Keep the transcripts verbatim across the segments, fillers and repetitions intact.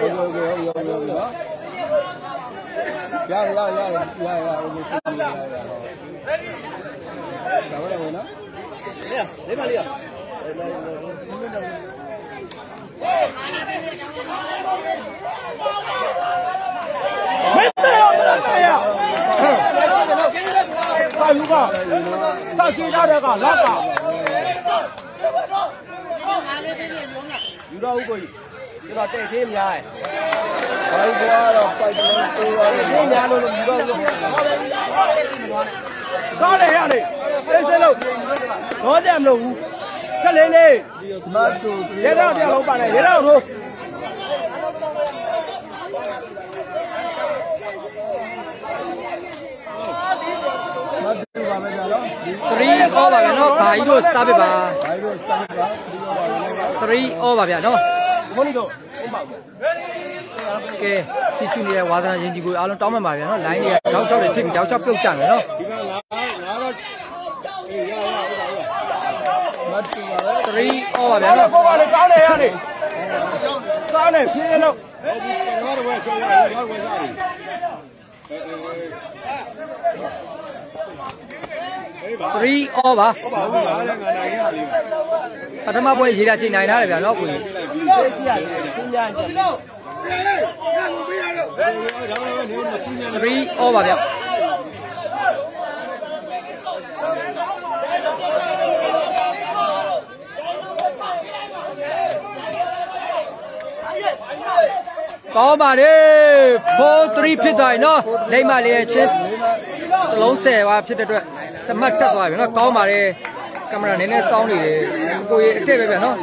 呀呀呀呀呀！我们去呀呀！咋回来回呢？来呀，来吧来呀！来来来， 没得呀，没得呀！大鱼吧，大鸡大这个老大。鱼到乌龟，这个带天苗哎。 快过了，快点过了。 天苗都是鱼到乌龟。哪里呀你？这些路，多点路，这里呢？也让这老板呢，也让路。 three over ဗျာနော်ဘာကြီးတို့စားပြပါthree over ဗျာနော်ကဲဖြစ်ချူနေတဲ့ဝါသနာရင်ဒီကိုအားလုံးတောင်းမှန်ပါဗျာနော် line တွေကတောက်ချောက်တွေထိပြီးတောက်ချောက်ပြုတ်ကြမယ်နော်three over ဗျာနော်ကောင်းတယ်ကောင်းတယ်ရတယ်ကောင်းတယ်ဖြည်းလို့ three over ပထမပွဲရေးတာချိန်နိုင်ထားတယ်ဗျာနော်ကိုကြီးthree over ဗျာကောင်းပါလေ four three ဖြစ်သွားပြီနော်လိမ့်မလေးရဲ့ချင်းတစ်လုံးဆယ်ပါဖြစ်တဲ့အတွက်တမတ်တက်သွားပြီနော်ကောင်းပါလေကင်မရာနည်းနည်းစောင်းနေတယ်ကိုကြီးအတက်ပဲဗျာနော်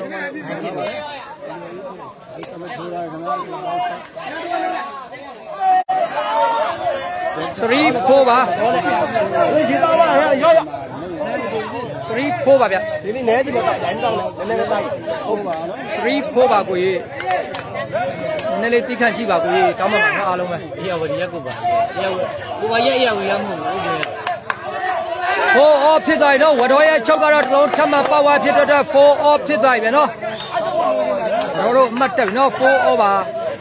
three four ပါဒီတော့ပါရောရော three four ပါဗျာဒီနေ့နဲဒီမှာတိုင်းတော့လဲနည်းနည်းတိုက်ဟုတ်ပါနော် three four ပါကိုကြီးနည်းနည်းလေးတိခန့်ကြည့်ပါကိုကြီးတောင်းပါပါနော်အားလုံးပဲအေးဝဒီရက်ကိုပါရက်ကိုပါရက်ရက်ဝရမှုဟုတ်ကဲ့ four off ဖြစ်သွားပြီနော်ဝတော်ရဲ့ချုပ်ကတော့တစ်လုံးထပ်မပါဝါဖြစ်တဲ့ four off ဖြစ်သွားပြီဗျာနော်တို့တို့အမှတ်တက်ပြီနော် four off ပါ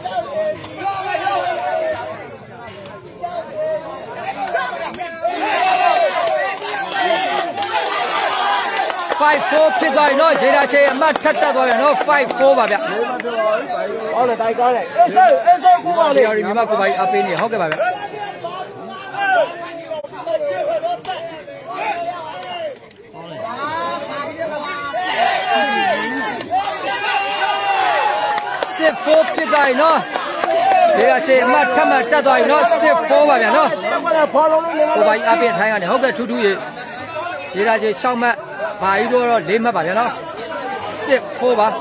five four ဖြစ်သွားပြီနော်ရေတာချင်းအမှတ်ထပ်တက်သွားပြီနော်five four ပါဗျာဟုတ်တယ်တိုင်းကားတယ်အေးစေးအေးစေးကိုပါလေဒီမြန်မာကိုပါအပေးနေဟုတ်ကဲ့ပါဗျာsix four ဖြစ်သွားပြီနော်ဒီကချင်းအမှတ်ထပ်မှတက်သွားပြီနော်six four ပါဗျာနော်ကိုပါအပေးထိုင်းရတယ်ဟုတ်ကဲ့ထူးထူးရေဒီကချင်းရှောက်မှတ်ဘာကြီးတို့တော့လေးမှတ်ပါဗျာနော်six fourပါ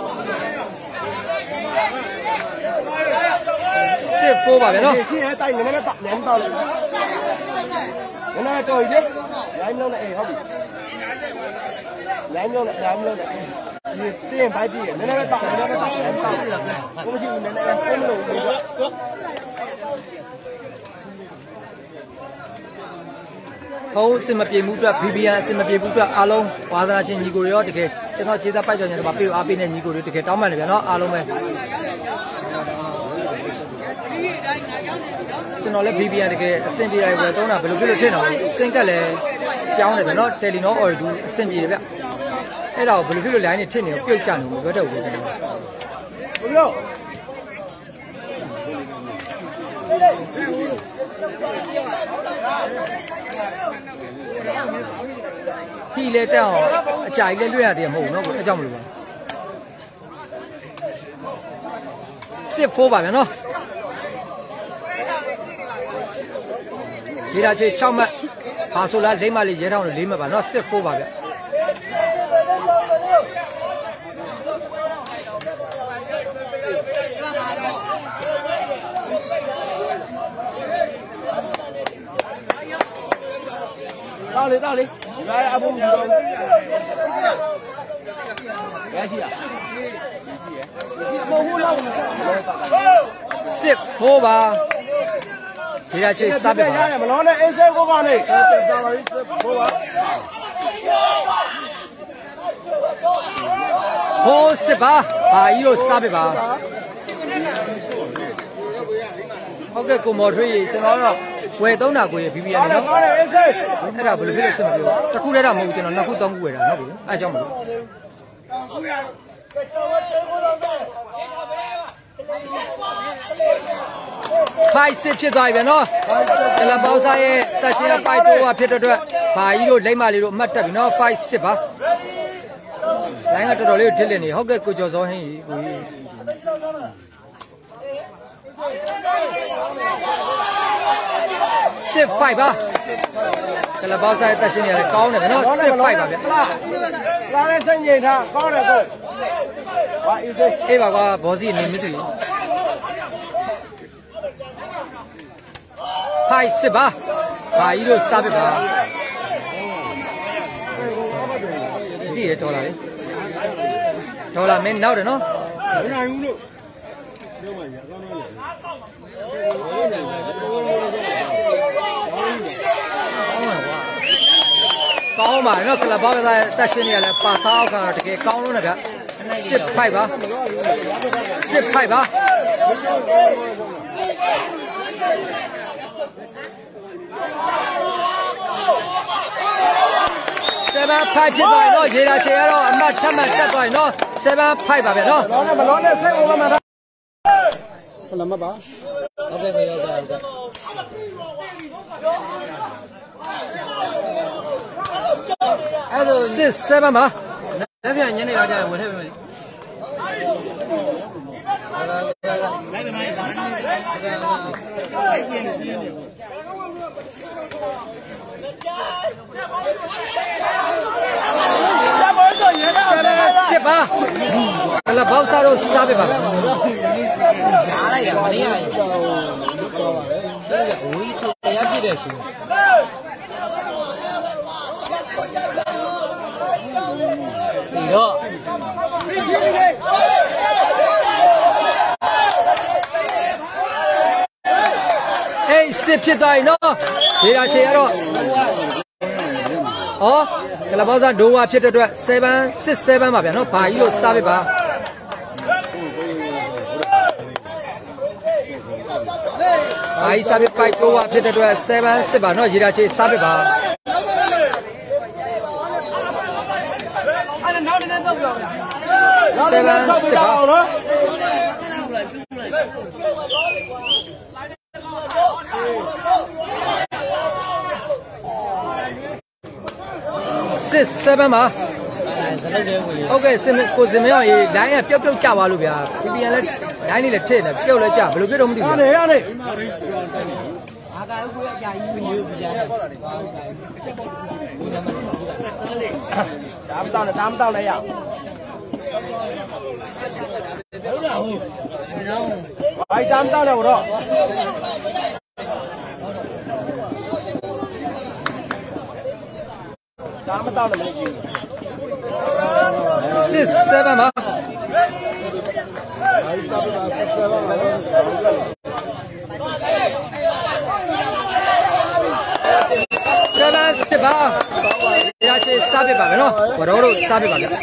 six fourပါဗျာနော်ရှင်းရတိုက်နည်းနည်းတော့နည်းတော့လေနည်းနည်းတော့ရေလိုင်းလုံးနဲ့အေးဟုတ်ပြီလိုင်းလုံးနဲ့လိုင်းလုံးနဲ့ဒီတင်းပိုက်ပြီးနည်းနည်းတော့နည်းနည်းတော့နည်းတော့ကိုမရှိဘူးနည်းနည်းကိုမလို့ဘူးဖုန်းအစင်မပြေမှုအတွက် B B N အစင်မပြေမှုအတွက်အားလုံးဝါသနာရှင်ညီကိုတွေရောတကယ်ကျွန်တော်ကျေးဇူးပိုက်ကြော်ညာမှာပေးအားပေးတဲ့ညီကိုတွေတကယ်တောင်းပန်တယ်ဗျာနော်အားလုံးပဲကျွန်တော်လည်း B B N တကယ်အစင်ပြေရဝယ်သုံးတာဘယ်လိုဖြစ်လို့ဖြစ်နေအောင်စင်ကက်လည်းပြောင်းတယ်ဗျာနော် Telenor Ooredoo အစင်ပြေတယ်ဗျအဲ့ဒါကိုဘယ်လိုဖြစ်လို့ line နေဖြစ်နေပြုတ်ကြနေလို့ပြောတတ်ဘူးကျွန်တော်ဘယ်လိုခီလေတက်အောင်အကြိုက်လေးလွှဲရသေးမှာမဟုတ်ဘူးနော်ကိုအကြောင်းမလို့ပါsix fourပါဗျာနော်ရေတာချေsixမှတ်ဘာဆိုလားလိမ့်မလေးရဲထောင်းလို့၄မှတ်ပါနော်six fourပါဗျာ到哩到哩，来阿婆唔到。几钱啊？冇好嬲。 six four吧。其他去三百吧。 唔攞咧 A C 嗰個你。 好十吧，啊，一路三百吧。 ဟုတ်ကဲ့ကိုမော်ထွေးကျွန်တော်တော့ဝယ်သုံးတာကိုရ B B ရနေနော်အဲ့ဒါဘယ်လိုဖြစ်လဲဆက်မပြောတစ်ခုတည်းတော့မဟုတ်ဘူးကျွန်တော်နှစ်ခုသုံးခုဝယ်တာနော်ကိုအဲ့ကြောင့်မလို့ဖိုင်စစ်ဖြစ်သွားပြီဗျနော်တလပေါင်းစားရဲ့တက်ရှင်ပိုက်တိုးကဖြစ်တဲ့အတွက်ဘာကြီးတို့လိမ့်မလေးတို့အမှတ်တက်ပြီနော်ဖိုင်စစ်ပါလိုင်းကတော်တော်လေးကိုထစ်လစ်နေဟုတ်ကဲ့ကိုကျော်စောဟင်းကြီးကိုကြီးစစ်ဖိုက်ပါတလပေါင်းစားရဲ့တက်ရှင်တွေလည်းကောင်းတယ်ဗျနော်စစ်ဖိုက်ပါဗျလာတဲ့စင်ကြီးထားကောင်းတယ်ကိုဟာအေးသေးအေးပါကွာဘောစီနေမသိဘူးဖိုင်စစ်ပါဘာကြီးတို့စားပြပါဒီရဒေါ်လာလေဒေါ်လာမင်းနောက်တယ်နော်မနိုင်ဘူးလို့ပြောပါရအကောင်းတော့ကောင်းပါနော်ကလပ်ဘောကစားတက်ရှင်တွေကလည်းပါစားအောက်ကတော့တကယ်ကောင်းလို့နဲ့ဗျစစ်ဖိုက်ပါစစ်ဖိုက်ပါseven five ဖြစ်သွားရင်တော့ရေတာချေရတော့အမှတ်ထပ်မှတ်တက်သွားရင်တော့seven fiveပါဗျာနော်လောနဲ့မလောနဲ့ဆက်အောင်မှာဆလမပါဟုတ်ကဲ့ကိုရောက်တာဟုတ်ကဲ့အဲ့ဒါsix sevenပါလက်ပြန်ညနေတော့ကြာဝင်ထည့်ပေးမယ်လိုက်တယ်မိုင်းလိုက်ပြင်ပြင်စစ်ပါကလဘောက်စားတော့စားပြပါမယ်နားလိုက်တာမနေရရင်ဝီးထုတ်တရားပြည့်တယ်ဆိုဒီတော့အေးစစ်ဖြစ်သွားရင်နော်ဒီလာချေရတော့ဩကလဘောက်စားဒိုးဝါဖြစ်တဲ့အတွက်seven six sevenပါဗျာနော်ဘာကြီးလို့စားပြပါဘာကြီးစားပြပိုက်ဒိုးဝါဖြစ်တဲ့အတွက်seven sixပါနော်ရေလာချေစားပြပါအဲ့နောက်တစ်နေ့တော့ပြောဗျာ seven sixပါsix sevenပါဟုတ်ကဲ့စင်ကိုစင်မရောရေလိုင်းကပျောက်ပျောက်ကျသွားလို့ဗျာ P P N လဲလိုင်းလေးလည်းထည့်နေပျောက်လဲကျဘယ်လိုဖြစ်တော့မသိဘူးဟာလေဟာလေအာကာဥကိုအကြာကြီးမျိုးပြရတယ်ဒါမတောင်းနဲ့ဒါမတောင်းနဲ့ရဟုတ်လားဟုတ်နော်ဘိုင်ဒါမတောင်းနဲ့တော့ဒါမတောင်းနဲ့မကြည့် six sevenပါဘိုင်စားပါsix sevenပါ seven sixပါရချေစားပြပါမယ်နော်ဝရောတို့စားပြပါဗျဒီ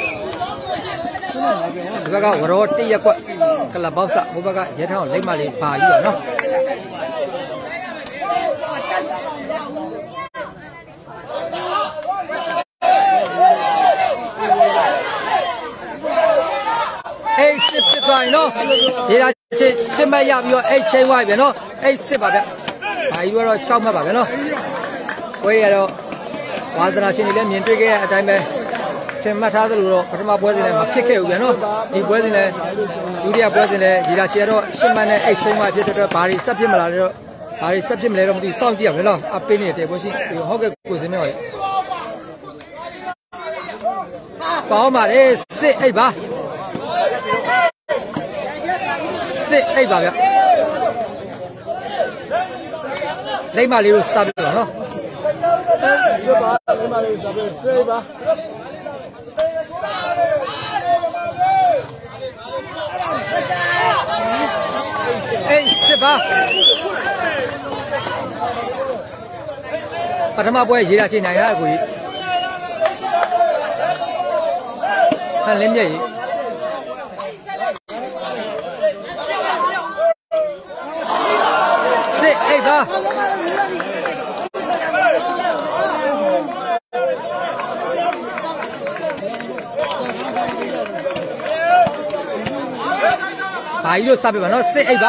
ဘက်ကဝရောတရက်ကွက်ကလဘောက်စဟိုဘက်ကရဲထောင်းလိမ့်မလေးပါယူပါနော်အေးစစ်ဖြစ်သွားရင်နော်ဒီလာချစ်စစ်မရပြီးတော့အိတ်ချင်းသွားပြီနော်အိတ်စစ်ပါဗျဘာကြီးကတော့ရှောက်မှတ်ပါဗျနော်ပွဲရတော့ဝါသနာရှင်တွေလည်းမြင်တွေ့ခဲ့တဲ့အတိုင်းပဲထင်မှတ်ထားသလိုတော့ပထမပွဲစဉ်လည်းမဖြစ်ခဲ့ဘူးဗျနော်ဒီပွဲစဉ်လည်းဒုတိယပွဲစဉ်လည်းဒီလာချေတော့ရှစ်မှတ်နဲ့အိတ်ချင်းသွားဖြစ်တဲ့အတွက်ဘာတွေဆက်ဖြစ်မလားတော့ဘာတွေဆက်ဖြစ်မလဲတော့မသိဘူးစောင့်ကြည့်ရမယ်နော်အပင်းနေတဲ့ပွဲရှိဟုတ်ကဲ့ကိုစင်းမြောက်ရေကောင်းပါလေစစ်အိတ်ပါစစ်အိတ်ပါဗျလိမ့်မလေးတို့စားပြပါနော်စစ်ပါလိမ့်မလေးစားပြစစ်ပါအေးစစ်ပါပထမပွဲရေလာရှိနိုင်ရအကူကြီးဟန်လင်းမြက်ကြီးဘာကြီးတို့စပေးပါနော်စစ်အိတ်ပါ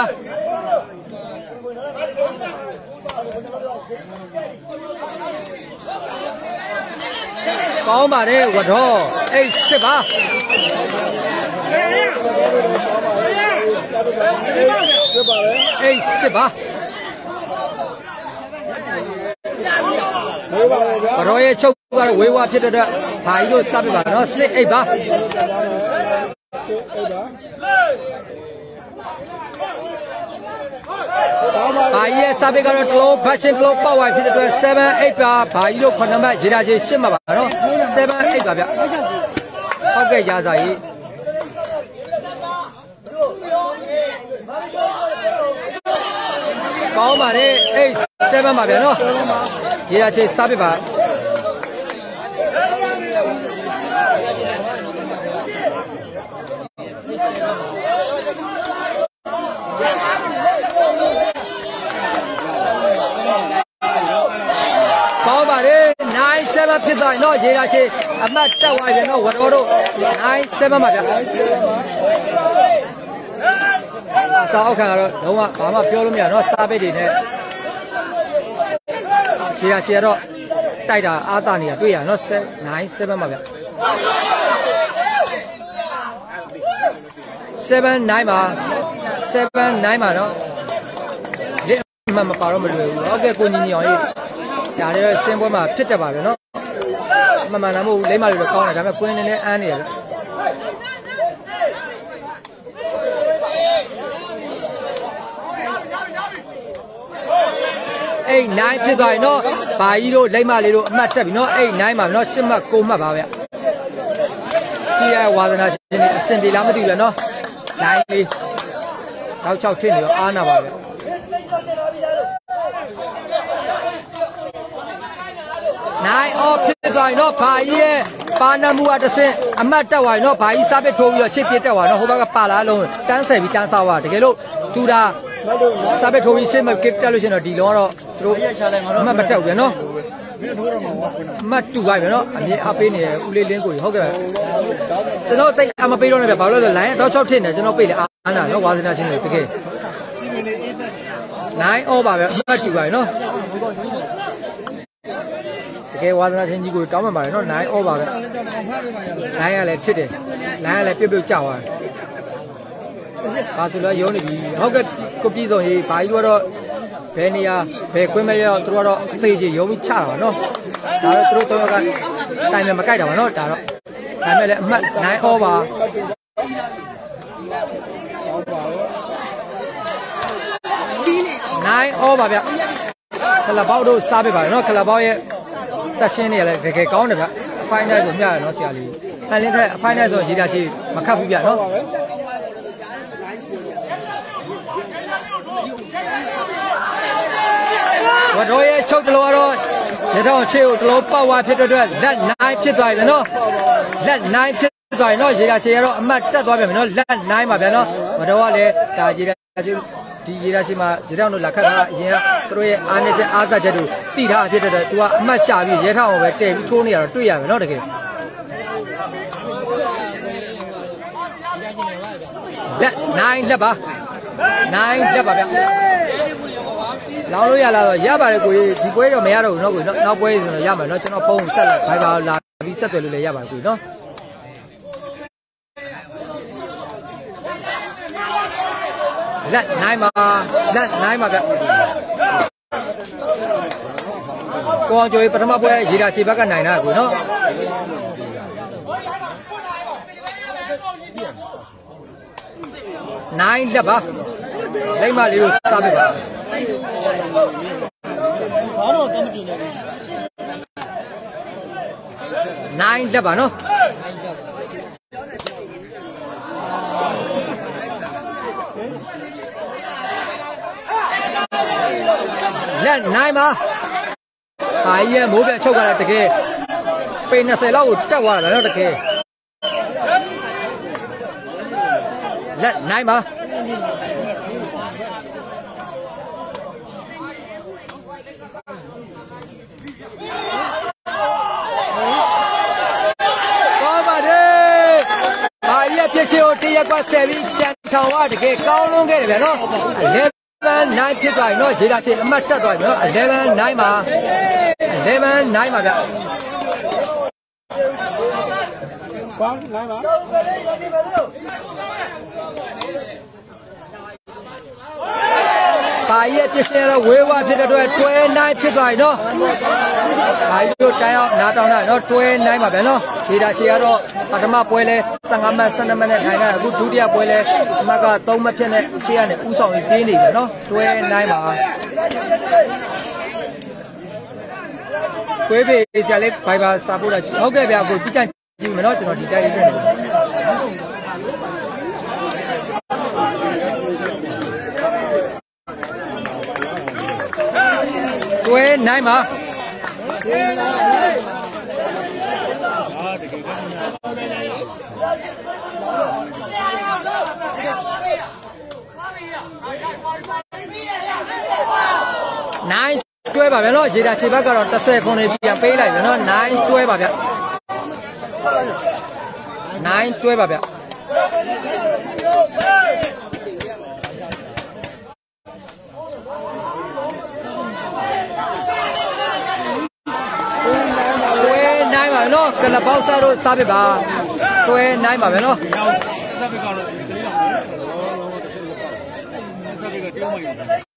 ကောင်းပါတယ်ဝတော်အိတ်စစ်ပါအိတ်စစ်ပါဝတော်ရဲ့ချုပ်ကတော့ဝေးဝါဖြစ်တဲ့အတွက်ဘာကြီးတို့စပေးပါနော်စစ်အိတ်ပါဘာကြီးရဲ့စာပေကတော့တလုံးဘတ်ချင်းတလုံးပေါက်ဝိုင်ဖြစ်တဲ့အတွက်seven eightပါဘာကြီးတို့ခုနှစ်မှတ်ရေတာချင်းရှစ်မှတ်ပါနော်seven eightပါဗျဟုတ်ကဲ့ရာစာကြီးကောင်းပါတယ်eight sevenပါဗျနော်ရေတာချင်းစာပေပါကောင်းပါတယ်nine sevenဖြစ်သွားရင်တော့ရေတာချင်းအမှတ်တက်သွားရင်တော့ဝတော်တို့nine sevenပါဗျအစာအောက်ခံကတော့လုံးဝဘာမှပြောလို့မရတော့စားပိတ်တွေနဲ့ရေတာချင်းကတော့တိုက်တာအားတာနေတာတွေ့ရနော်nine sevenပါဗျseven nineပါseven nineပါနော်လက်မှမပါတော့မလွယ်ဘူးဟုတ်ကဲ့ကိုညီညီအောင်ရေးဒါလည်းရှင်းပွဲမှာဖြစ်တတ်ပါပဲနော်မမှန်တာမဟုတ်ဘူးလိမ့်မလို့တော့ကောင်းတယ်ဒါပေမဲ့ကွင်းနေနဲ့အန်းနေရတယ်eight nineဖြစ်သွားရင်တော့ဘာကြီးတို့လိမ့်မလေးတို့အမှတ်တက်ပြီနော်eight nineပါနော်ရှစ်မှတ်ကိုမှတ်ပါဗျကြည့်ရဝါသနာရှင်တွေအဆင်ပြေလားမသိဘူးဗျနော်nineလေးနောက်၆ထစ်နေရောအားနာပါဗျnine off ဖြစ်သွားရင်တော့ဘာကြီးရဲ့ပါနမှုအတဆင့်အမတ်တက်သွားရင်တော့ဘာကြီးစားပစ်ထိုးပြီးတော့ရှစ်ပြစ်တက်သွားတော့ဟိုဘက်ကပါလာလုံးတန်းဆယ်ပြီးတန်းဆောက်သွားတကယ်လို့သူတာစားပစ်ထိုးပြီးရှစ်မကစ်တက်လို့ရှိရင်တော့ဒီလုံးကတော့သူတို့အမတ်မတက်ဘူးဗျနော်မတ်တူပါဗျနော်အမြင်အပေးနေဦးလေးလင်းကိုဟုတ်ကဲ့ကျွန်တော်တိတ်အမပေးတော့နဲ့ဗျဘာလို့လဲဆိုလိုင်းတော့၆ထစ်နေကျွန်တော်ပေးလေအားနာနော်ဝါသနာရှင်တွေတကယ်nine off ပါဗျအမတ်တူပါနော်တကယ်ဝါသနာချင်းကြီးကိုတောင်းပန်ပါတယ်နော်nine off ပါပဲnineကလည်းဖြစ်တယ်nineကလည်းပြုတ်ပြုတ်ကျသွားတယ်ဘာဆိုလဲရုံးနေပြီဟုတ်ကဲ့ကိုပြည်စုံရေးဘာကြီးကတော့ဘယ်နေရာဘယ်ကွင်းမရောသူတို့ကတော့အသေးကြီးရုံးပြီးချတာပါနော်ဒါတော့သူတို့တော့ကတိုင်လည်းမကြိုက်တာပါနော်ဒါတော့ဒါမဲ့လည်းအမှတ်nine off ပါnine off ပါဗျခလဘောက်တို့စားပေးပါနော်ခလဘောက်ရဲ့တက်ရှင်းနေရလဲတကယ်ကောင်းတယ်ဗျအဖိုင်းနဲ့ဆိုမျှရနော်ဆရာလေးတန်လင်းထက်အဖိုင်းနဲ့ဆိုရေတာရှိမခတ်ဘူးဗျနော်ဝတော်ရဲ့ချုပ်တလို့ကတော့ရတော့ချေကိုတလို့ပေါက်သွားဖြစ်တဲ့အတွက်လက်nineဖြစ်သွားပြီနော်လက်nineဖြစ်သွားရင်တော့ရေတာရှိရတော့အမှတ်တက်သွားပြီနော်လက်nineပါဗျနော်ဝတော်ကလည်းဒါရေတာရှိဒီရေတာရှိမှာရေတောင်တို့လက်ခတ်တာအရင်ကသူတို့ရဲ့အားနေချက်အားသက်ချက်တို့တိထားဖြစ်တဲ့အတွက် तू ကအမှတ်ရှာပြီးရဲထောင်ကိုပဲတဲ့ပြီးထိုးနေရတော့တွေ့ရမယ်နော်တကယ်လက်nineလက်ပါnineလက်ပါဗျလောင်းလို့ရလားဆိုရပါတယ်ကိုကြီးဒီပွဲတော့မရတော့ဘူးနော်ကိုကြီးနော်နောက်ပွဲဆိုတော့ရမှာနော်ကျွန်တော်ဖုန်းဆက်လိုက်ဘိုင်ဘာလာပြီးဆက်သွယ်လို့လည်းရပါတယ်ကိုကြီးနော်လက်nineပါလက်nineပါဗျကိုအောင်ကျော်ပထမပွဲရေတာခြေဘက်ကနိုင်တာကိုနော်nineလက်ပါလိမ့်မလေးတို့စားပြပါဘာလို့တော့မတင်နေလဲnineလက်ပါနော်လက်nineပါဟာကြီးရဲ့မိုးပြချုပ်လာတာတကယ်ပေtwentyလောက်ကိုတက်သွားတာနော်တကယ်လက်nineပါကောင်းပါတယ်ဘာကြီးပြည့်စုံတရက်ကဆက်ပြီးတန်ထောင်ဝတကယ်ကောင်းလုံးခဲ့တယ်ဗျာနော်eleven nineဖြစ်သွားပြီနော်ရေလာချင်းအမှတ်တက်သွားပြီနော် eleven nine မှာ eleven nine မှာဗျကောင်းနိုင်ပါဘာကြီးပြည့်စုံတော့ဝေးဝါဖြစ်တဲ့အတွက်twelve nineဖြစ်သွားပြီနော်ဘာကြီးတို့တိုင်းအောင်နားတောင်းတာနော်twelve nineပါဗျာနော်ရေလာချင်းကတော့ပထမပွဲလဲfifteenမှတ်twelveမှတ်နဲ့ထိုင်တာအခုဒုတိယပွဲလဲအမှတ်ကthreeမှတ်ဖြစ်နဲ့ရှေ့ကနေဥဆောင်ပြီးပြေးနေပြီနော်twelve nineပါကွေးပေဆရာလေးဘိုင်ဘာစာပို့တာဟုတ်ကဲ့ဗျာကိုပြကြကြည့်မယ်နော်ကျွန်တော်ဒီတိုက်ရေးဖြစ်နေtwelve nineပါnineတွဲပါဗျာနော်ရေတာခြေဘက်ကတော့tenခုနေပြန်ပေးလိုက်ဗျာနော်nineတွဲပါဗျာnineတွဲပါဗျာtwelve nineပါဗျာနော်ကလပေါက်စားတို့စားပြပါtwelve nineပါဗျာနော်စားပြကတော့ကလေးအောင်စားပြကတယောက်မှယူ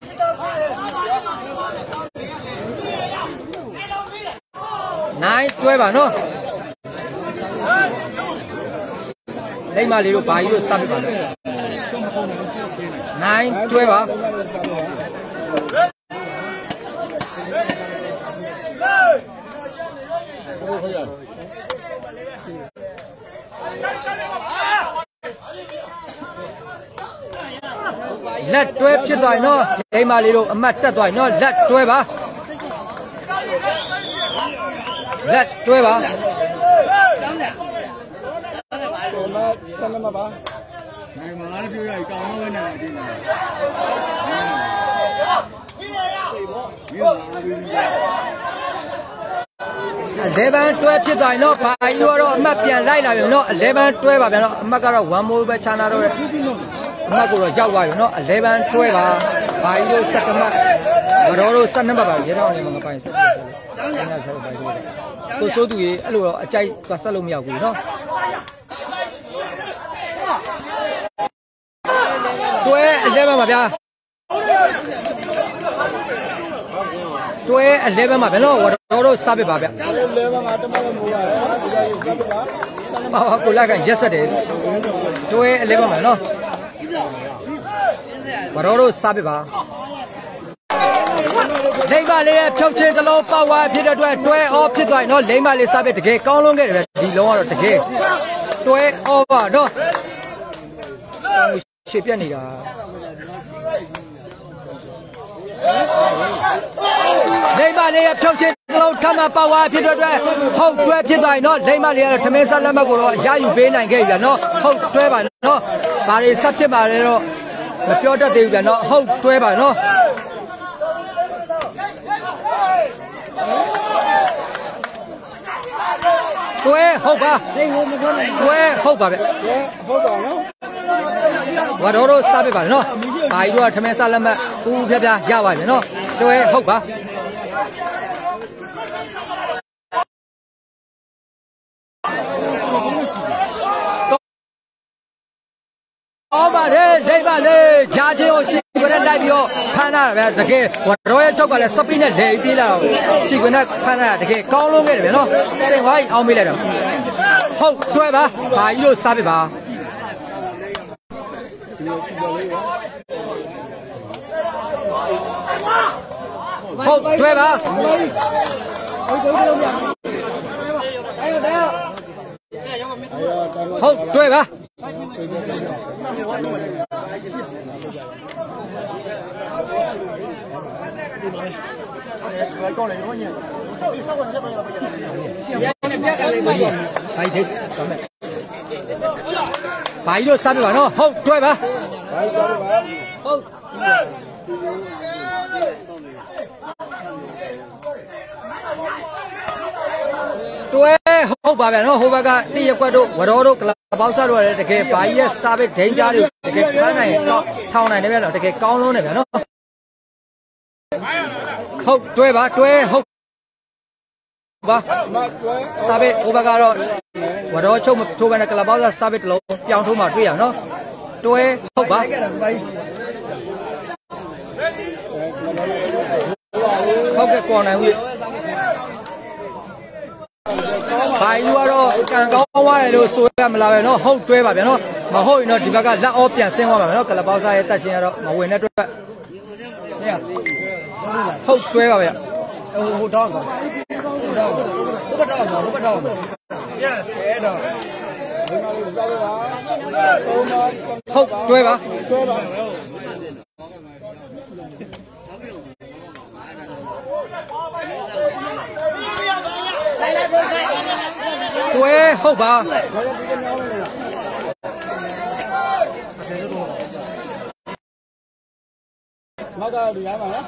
nineတွဲပါနော်လိမ့်မလေးတို့ဘာကြီးတို့စပ်ပြပါနော်nineတွဲပါလက်တွဲဖြစ်သွားပြီနော်လိမ့်မလေးတို့အမှတ်တက်သွားပြီနော်လက်တွဲပါလက်တွဲပါကျောင်းတယ်ဆယ်မပါနိုင်မလားပြောရအောင်ကောင်းလို့နေတယ်ဒီနေ့elevenတွဲဖြစ်သွားရင်တော့ဘာကြီးတော့အမှတ်ပြန်လိုက်လာပြီနော်elevenတွဲပါဗျာနော်အမှတ်ကတော့one more ပဲခြားနာတော့အမှတ်ကိုတော့ရောက်သွားပြီနော်elevenတွဲပါဘာကြီးတို့sevenမှတ်မတော်တို့sevenမှတ်ပါရေထောင်းနေမှာမပိုင်ဆက်တယ်ကျောင်းရဆက်ပါဘူးကိုစိုးသူရေအဲ့လိုတော့အကြိုက်သွားဆက်လို့မရဘူးနော်တွဲelevenပါဗျာတွဲelevenပါဗျာနော်ဝတော်တို့စားပြပါဗျာelevenမှာတမလည်းမဟုတ်ပါဘူးဒီကရေစားပြပါဟာကိုလာကရက်ဆက်တယ်တွဲelevenပါနော်ဝတော်တို့စားပြပါလိမ့်မလေးရဲ့ဖြုတ်ချင်းတစ်လုံးပေါက်သွားဖြစ်တဲ့အတွက်တွဲ off ဖြစ်သွားရင်နော်လိမ့်မလေးစားပြတကယ်ကောင်းလုံးခဲ့တယ်ဒီလုံးကတော့တကယ်တွဲ off ပါနော်ရှေ့ပြက်နေတာလိမ့်မလေးရဲ့ဖြုတ်ချင်းတစ်လုံးထပ်မပေါက်သွားဖြစ်တဲ့အတွက်ဟုတ်တွဲဖြစ်သွားရင်နော်လိမ့်မလေးကတော့ထမင်းစားလက်မှတ်ကိုတော့ရယူပေးနိုင်ခဲ့ပြီဗျာနော်ဟုတ်တွဲပါနော်ဘာတွေဆက်ဖြစ်ပါလဲတော့မပြောတတ်သေးဘူးဗျာနော်ဟုတ်တွဲပါနော်တွဲဟုတ်ပါတွဲဟုတ်ပါဗျဟုတ်ပါနော်ဝါတော်တို့စားပြပါနော်ဘာကြီးတို့ကထမင်းစားလက်မှတ်ဦးပြပြရပါလေနော်တွဲဟုတ်ပါအော်ပါတယ်ဒိတ်ပါလေဂျာချင်းကိုရှီကွနဲ့လိုက်ပြီးတော့ဖမ်းလာတာဗျာတကယ်ဝတော်ရဲ့ချုပ်ကလည်းစပိနဲ့လေပြေးလာတော့ရှီကွနဲ့ဖမ်းလာတာတကယ်ကောင်းလုံးခဲ့တယ်ဗျာနော်စင်ဝိုင်းအောင်မေးလိုက်တော့ဟုတ်တွဲပါဘာကြီးတို့စားပြပါဟုတ်တွဲပါဟုတ်တွဲပါကောင်းတယ်ရောညံဒီစောက်ကနေချက်ပါရပါရရတယ်ပြတ်တယ်လေဘာကြီးဘာကြီးကောင်းတယ်ဘာကြီးတို့စားပြပါနော်ဟုတ်တွဲပါဘာကြီးသွားပါဟုတ်တွဲဟုတ်ပါဗျာနော်ဟိုဘက်ကတရက်ကွက်တို့ဝတော်တို့ကလပေါင်းစားတို့လည်းတကယ်ဘာကြီးရဲ့စားပဲဒိန်းကြားတွေတကယ်ဖမ်းနိုင်တော့ထောင်းနိုင်တယ်ဗျာနော်တကယ်ကောင်းလုံးတယ်ဗျာနော်ဟုတ်တွဲပါတွဲဟုတ်ပါစားပဲဟိုဘက်ကတော့ဝတော်ချုပ်ထိုးပဲနဲ့ကလပေါင်းစားစားပဲတစ်လုံးပြောင်းထိုးမှတွေ့ရနော်တွဲဟုတ်ပါဟုတ်ကဲ့ကော်နိုင်ဦးဘာယူကတော့ကံကောင်းသွားတယ်လို့ဆိုရမလားပဲเนาะဟုတ်တွဲပါဗျာเนาะမဟုတ်ရင်တော့ဒီဘက်ကလက်အောပြန်ဆင်းသွားပါမယ်เนาะကလပေါင်းစားရဲ့တက်ရှင်ကတော့မဝင်တဲ့အတွက်ဟုတ်တွဲပါဗျာဟိုတောင်းကောဟိုတောင်းဟိုဘက်တောင်းကောဟိုဘက်တောင်းရဲတော့ဟုတ်တွဲပါတွဲပါတွဲဟုတ်ပါနောက်ကဒီလားပါနော်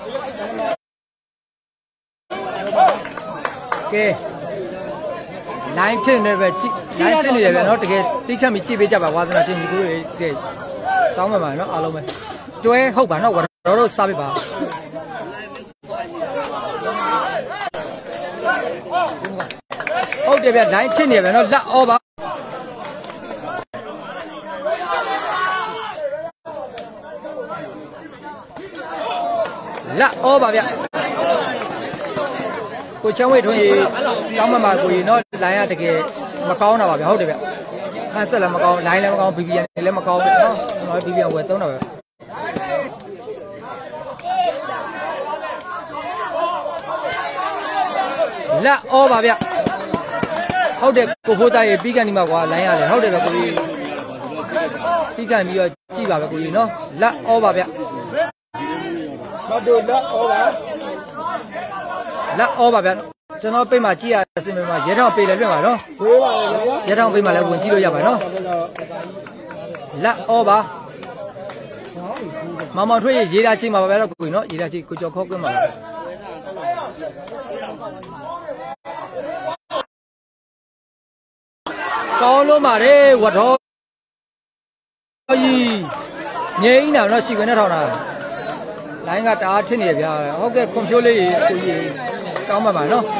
ကဲ line ထင်းနေပဲကြည့် line ထင်းနေတယ်ဗျာနော်တကယ်တိခတ်ပြီးကြည့်ပေးကြပါဝါသနာချင်းဒီကိုတွေကဲတောင်းမှပါနော်အားလုံးပဲတွဲဟုတ်ပါနော်ဝတော်တို့စားပေးပါဟုတ်တယ်ဗျ line ထင်းနေပဲနော်လက်ဩပါလက်ဩပါဗျကိုချမ်းဝေထွန်းရေကောင်းမှမှာကိုရေနော် line ကတကယ်မကောင်းတာပါဗျဟုတ်တယ်ဗျဟန်ဆက်လည်းမကောင်း line လည်းမကောင်း ဗီ ပီ အန် လည်းမကောင်းဘူးနော်ကျွန်တော် ဗီ ပီ အန် ဝယ်သုံးတာပဲလက်ဩပါဗျဟုတ်တယ်ကိုဖိုးသားရေပြီးကန်ဒီမှာကွာ line ရတယ်ဟုတ်တယ်ဗျကိုကြီးပြီးကန်ပြီးတော့ကြည့်ပါပဲကိုကြီးနော်လက်ဩပါဗျမတို့လက်ဩပါလက်ဩပါဗျကျွန်တော်ပိတ်မှာကြည့်ရအစင်မှာရဲထောင်ပေးလည်းပြပါနော်ပေးပါလေဗျာရဲထောင်ပိတ်မှာလည်းဝင်ကြည့်လို့ရပါနော်လက်ဩပါမမောင်ထွေးရေတာချင်းမှာပါဗျတော့ကိုကြီးနော်ရေတာချင်းကိုကျော်ခေါ်ကွင်းမှာပါကောင်းလို့ပါတယ်ဝတော်ကြီးငိမ့်တာတော့ရှိခွင့်နဲ့ထောင်တာလိုင်းကတအားထစ်နေဗျာဟုတ်ကဲ့ခွန်ဖြိုးလေးကိုကြီးကောင်းပါပါနော်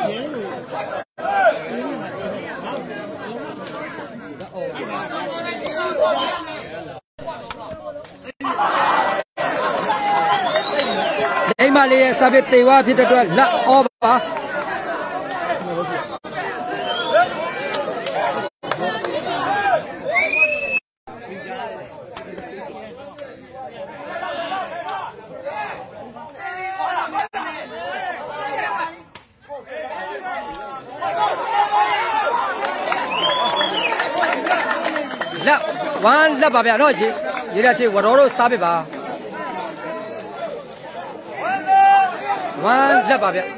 လိမ္မာလေးရဲ့စာပေတေဝါဖြစ်တဲ့အတွက်လက်ဩပါလက်ဝမ်းလက်ပါဗျာနော်ရေရေရချေဝတော်တို့စားပြပါဝမ်းလက်ပါဗျာ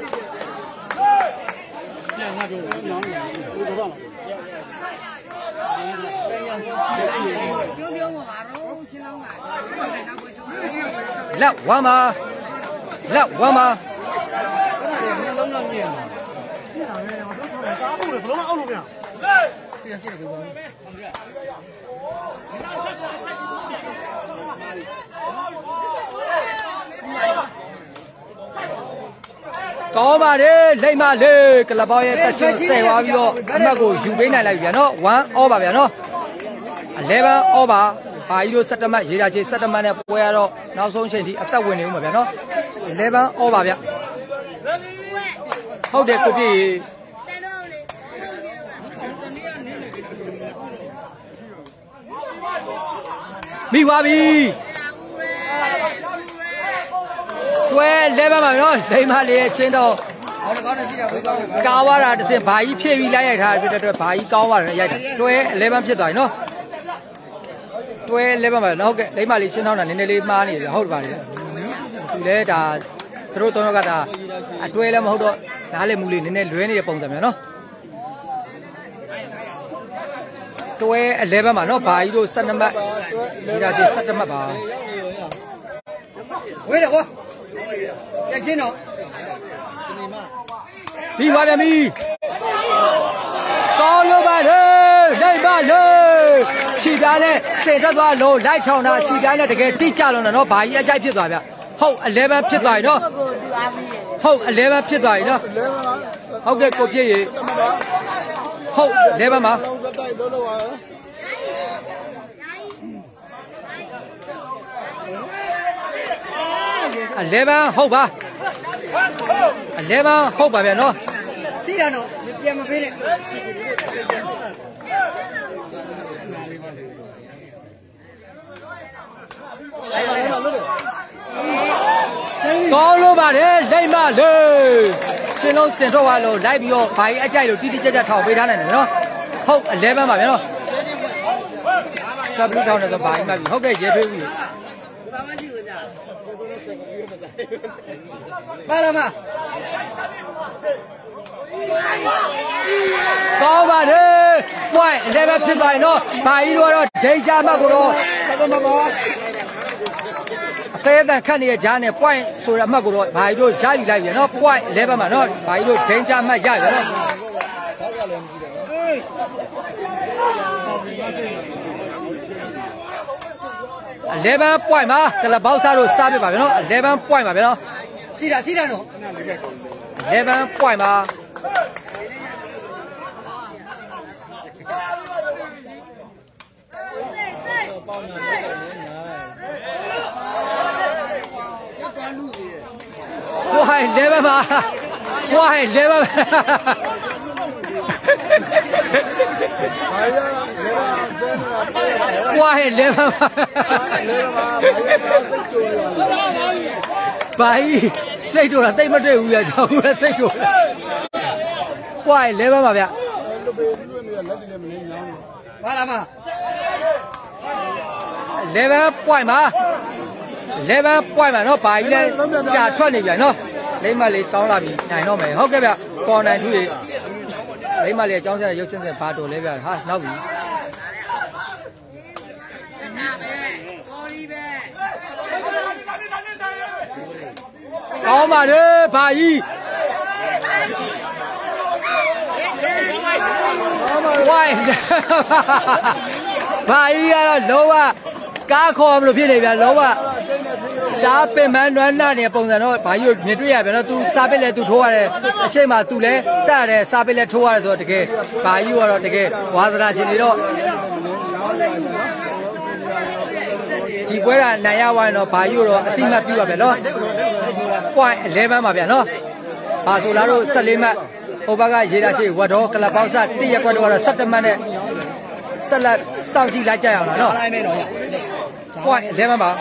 လက်ဝမ်းပါလက်ဝမ်းပါကောင်းပါတယ်လိမ္မာလေးကလပေါင်းရဲ့တက်ရှင်ဆယ်သွားပြီးတော့အမှတ်ကိုယူပေးနိုင်လိုက်ဗျာနော်ဝမ်းဩပါဗျာနော်elevenဩပါဘာကြီးတို့sevenမှတ်ရေးတာချေsevenမှတ်နဲ့ပွဲရတော့နောက်ဆုံးချိန်ထိအသက်ဝင်နေဦးမှာဗျာနော်elevenဩပါဗျာဟုတ်တယ်ကိုပြည့်မိသွားပြီတွဲလဲပါမှာနော်လိမ္မာလေးရဲ့ချင်းတော့ဟောတကောင်းနဲ့ကြည့်တာဝေးကောင်းတယ်ကာဝါတာတစ်စင်ဘာကြီးဖြည့်ပြီးလိုက်ရိုက်ထားတဲ့အတွက်ဘာကြီးကောင်းပါတယ်ရိုက်တာတွဲelevenဖြစ်သွားပြီနော်တွဲelevenပါနော်ဟုတ်ကဲ့လိမ္မာလေးရှင်းထောင်းတာနည်းနည်းလေးမှားနေတယ်ဟုတ်ပါတယ်သူလဲဒါသူတို့သုံးယောက်ကဒါအတွဲလည်းမဟုတ်တော့နားလေမူလေးနည်းနည်းလွဲနေတဲ့ပုံစံမျိုးနော်တွဲelevenပါနော်ဘာကြီးတို့sevenမှတ်ဒီဒါစီsevenမှတ်ပါဝေးတယ်ကွာရချင်းတော့ပြီးပါဗျာမီကောင်းလို့ပါလေလိုက်ပါလေခြေပြားနဲ့စင်ထွက်သွားလို့လိုက်ထောင်တာခြေပြားနဲ့တကယ်တိကျလုံးတော့ဘာကြီးအကြိုက်ဖြစ်သွားဗျဟုတ်အလဲပဲဖြစ်သွားပြီနော်ဟုတ်အလဲပဲဖြစ်သွားပြီနော်ဟုတ်ကဲ့ကိုပြည့်ရေဟုတ်လဲပဲမှာအလဲပဲဟုတ်ပါအလဲပဲဟုတ်ပါဗျာနော်သိတာနော်ပြန်မပေးနဲ့ကောင်းလို့ပါတယ်လိုက်မလို့ရှင်းလုံးစင်ထွက်သွားလို့လိုက်ပြီးတော့ဘာကြီးအကြိုက်လို့တိတိကျကျထောင်ပေးထားနိုင်တယ်နော်ဟုတ်အလဲပန်းပါဗျာနော်ကပ်ဘူးထောင်တယ်ဆိုဘာကြီးမှပြီဟုတ်ကဲ့ရဲထွေးပြီပါလာမကောင်းပါတယ်ပွိုင်းအလဲပန်းဖြစ်သွားရင်နော်ဘာကြီးတော့ဒိတ်ကြမှတ်ကိုတော့အသေးအတန်ခတ်နေတဲ့ဂျားနဲ့ point ဆိုတဲ့အမှတ်ကိုတော့ဘာကြီးတို့ရယူလိုက်ပြန်နော် point လဲပါမှာနော်ဘာကြီးတို့ဒိန်းချမှတ်ရပြန်နော်eleven point မှာကလဘောက်စားတို့စားပြပါဗျာနော်eleven point ပါဗျာနော်စီတာစီတာနော်eleven point မှာဝိုင်းလဲပါပါဝိုင်းလဲပါပါဝိုင်းလဲပါပါဘာကြီးစိတ်တို့တာတိတ်မတွေ့ဘူးဗျာကျွန်တော်ကစိတ်တို့ဝိုင်းလဲပါပါဗျာဘာလာမeleven point မှာeleven point မှာနော်ဘာကြီးလဲကြာထွက်နေပြန်နော်လိမ့်မလေးတောင်းလာပြီနိုင်တော့မယ်ဟုတ်ကဲ့ဗျကော်နိုင်ထူးရေလိမ့်မလေးအကြောင်းစရာရုပ်စင်းစင်ဘာတော်လဲဗျဟာနောက်ပြီကောင်းပါလေဘာကြီးဝိုင်းဘာကြီးကတော့လုံးဝကားခေါ်မလို့ဖြစ်နေပြန်လုံးဝဒါပင်မနွမ်းနာနေပုံစံတော့ဘာကြီးမြင်တွေ့ရပြန်တော့ तू စားပစ်လဲ तू ထိုးရတယ်အရှိမ तू လဲတက်ရတယ်စားပစ်လဲထိုးရတယ်ဆိုတော့တကယ်ဘာကြီးကတော့တကယ်ဝါသနာရှင်တွေတော့ဒီပွဲကနိုင်ရသွားရင်တော့ဘာကြီးတော့အတိမတ်ပြပါပဲနော် point eleven ပါဗျာနော်ဘာဆိုလားတို့ဆယ်လေးမှတ်ဟိုဘက်ကရေတာရှိဝတ်တော်ကလပေါင်းစတစ်ရက်ကွက်တော့ကတော့sevenမှတ်နဲ့ဆက်လက်စောင့်ကြည့်လိုက်ကြရအောင်နော် point eleven ပါ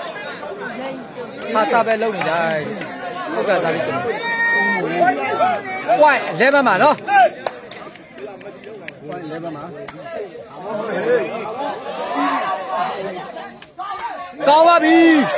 ဟာတာပဲလုံနေတာဟုတ်ကဲ့ဒါလေးကျွန်တော် point eleven ပါနော် point eleven ပါကောင်းပါပြီ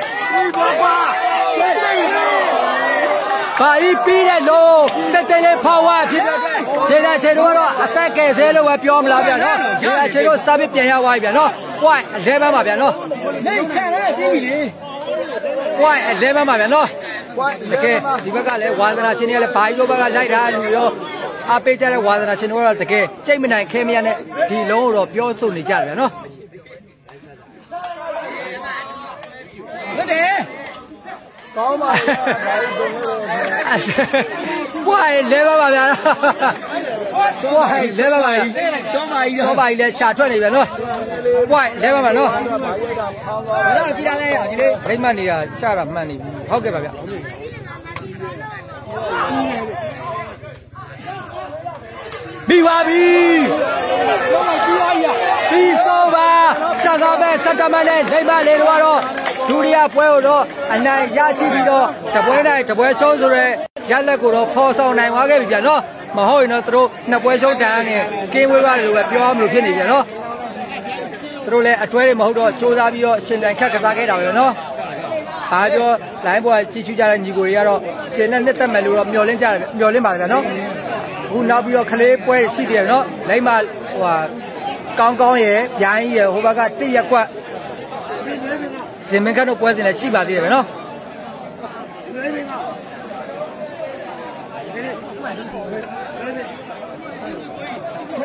ဘာကြီးပြီးတဲ့လို့တက်တက်လေးဖောက်ဝါဖြစ်တဲ့ခြေသားခြေတို့ကတော့အသက်ကယ်ဆဲလို့ပဲပြောမလားဗျာနော်ခြေသားခြေတို့စားပြီးပြန်ရသွားပြီဗျာနော် point eleven ပါဗျာနော်နေချင်တယ်ပြီးပြီလေ point eleven ပါဗျာနော်တကယ်ဒီဘက်ကလည်းဝါသနာရှင်တွေကလည်းဘာကြီးတို့ဘက်ကလိုက်တာလူရောအပေးကြတဲ့ဝါသနာရှင်တို့ကတော့တကယ်ကြိတ်မနိုင်ခဲမရနဲ့ဒီလုံးတော့ပြောဆိုနေကြတယ်ဗျာနော်ဟုတ်တယ်ကောင်းပါဗျာဘွားလဲပါပါဗျာဘွားလဲပါပါစောပါကြီးစောပါကြီးလဲရှာထွက်နေပြန်နော်ဘွားလဲပါပါနော်ဘာလို့ကြည့်ရလဲဒီလေးလိမ့်မနေတာရှာတာမှန်နေပြီဟုတ်ကဲ့ပါဗျာပြီးပါပြီပြီးတော့ပါဆက်တော့ပဲစက်တမနဲ့လိမ့်မလေးတို့ကတော့ဒုတိယပွဲကိုတော့အနိုင်ရရှိပြီးတော့တပွဲတိုင်းတပွဲရှုံးဆိုရဲရလက်ကိုတော့ဖော်ဆောင်နိုင်သွားခဲ့ပြီဗျာနော်မဟုတ်ရင်တော့သူတို့နှစ်ပွဲရှုံးတန်းနဲ့ကင်းဝေးသွားတယ်လို့ပဲပြောမလို့ဖြစ်နေပြန်နော်သူတို့လည်းအတွဲတွေမဟုတ်တော့စူးစမ်းပြီးတော့ရှင်တိုင်ခက်ကစားခဲ့တာပဲနော်ဘာပြောလိုင်းပေါ်ကြည့်ချူကြတဲ့ညီကိုတွေကတော့ကျင်းနဲ့နှစ်သက်မယ်လို့တော့မျှော်လင့်ကြတယ်မျှော်လင့်ပါတယ်ဗျာနော်အခုနောက်ပြီးတော့ခလေးပွဲရှိတယ်နော်လိမ့်မဟိုဟာကောင်းကောင်းရယ်ဗျိုင်းရယ်ဟိုဘက်ကတစ်ရက်ကွက်ဇင်မင်းကတော့ပွဲစဉ်လည်းရှိပါသေးတယ်ဗျနော်